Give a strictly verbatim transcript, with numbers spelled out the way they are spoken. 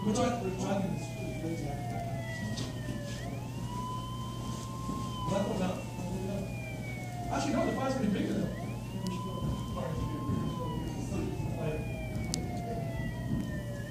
We're talking, we're talking this, this great example. Level up. Actually, no, the five's gonna be bigger though.